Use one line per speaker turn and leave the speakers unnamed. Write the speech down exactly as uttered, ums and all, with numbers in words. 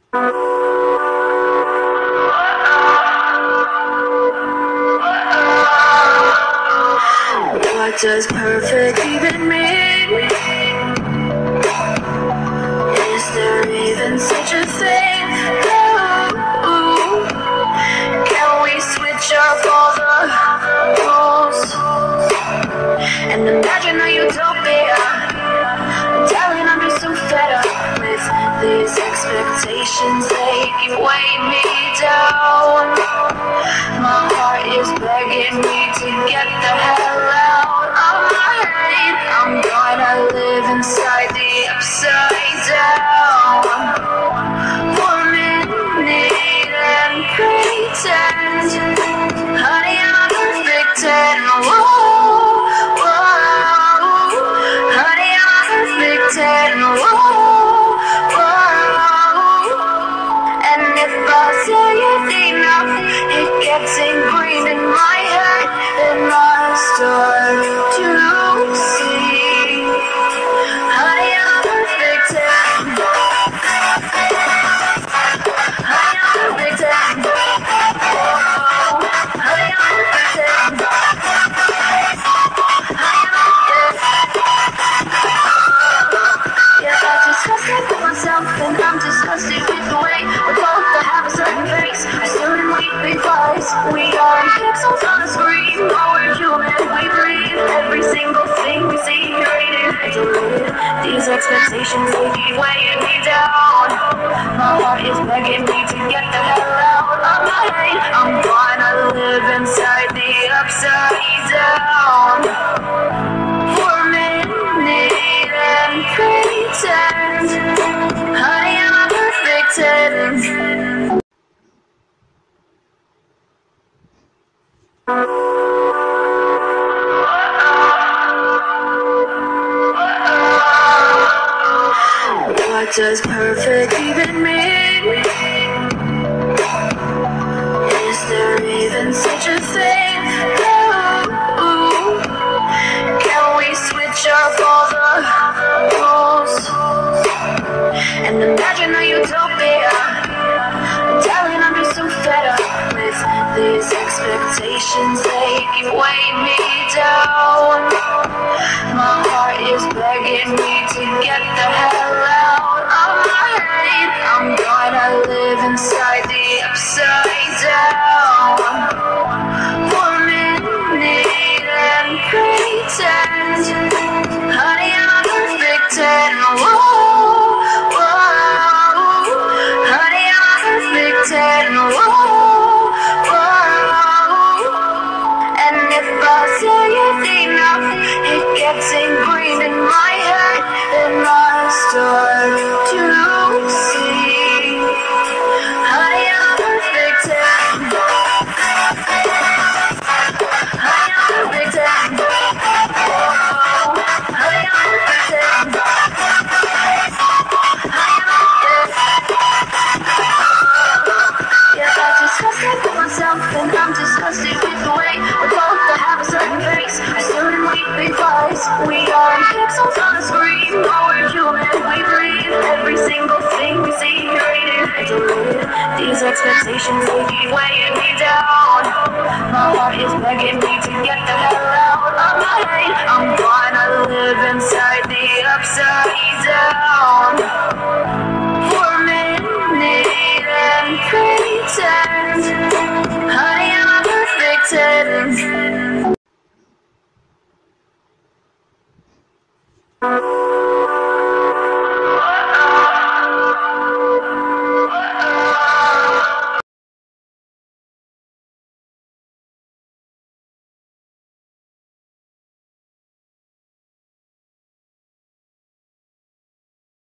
What does perfect even mean? Is there even such a thing? Ooh, can we switch up all the rules and imagine a utopia? Darling, I'm just so fed up with these expectations. They keep weighing me down. My heart is begging me to get the hell out of my head. I'm gonna live inside the upside down for a minute and pretend, honey, I'm perfect and whoa, whoa, honey, I'm perfect and whoa, whoa. And if I say it enough, it gets ingrained in my head, and I start to see, honey, I'm perfect and honey, I'm perfect and whoa, honey, I'm perfect and honey, I'm yeah, I disgusted with myself, and I'm disgusted with the way we both have a certain face. I still didn't wait because we are pixels on a screen. Oh, we're human, we breathe. Every single thing we see, curated and deleted. These expectations, they keep weighing me down. My heart is begging me to get the hell out of my head. I'm gonna live inside the upside down for a minute and pretend, honey, I'm perfect and what does perfect even mean? Is there even such a thing? Ooh, can we switch up all the rules and imagine a utopia? Darling, I'm just so fed up with these expectations. They keep weighing me down. My heart is begging me to get the hell out of my head. I'm gonna live inside the upside down for a minute and pretend, honey, I'm perfect and whoa, whoa, honey, I'm perfect and whoa, whoa. And if I say it enough, it gets ingrained in my head, and I start to see, honey, I'm perfect and honey, I'm perfect and whoa, honey, I'm perfect and honey, I'm yeah, I disgusted with myself, and I'm disgusted with the way we both have a certain face. I still didn't wait because we are pixels on a screen. Oh, we're human, we breathe. Every single thing we see, curated and deleted. These expectations, they keep weighing me down. My heart is begging me to get the hell out of my head. I'm gonna live inside the upside down for a minute and pretend, honey, I'm perfect and